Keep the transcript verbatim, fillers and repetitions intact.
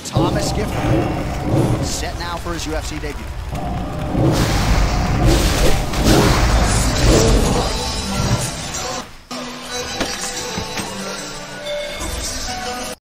Thomas Gifford, set now for his U F C debut.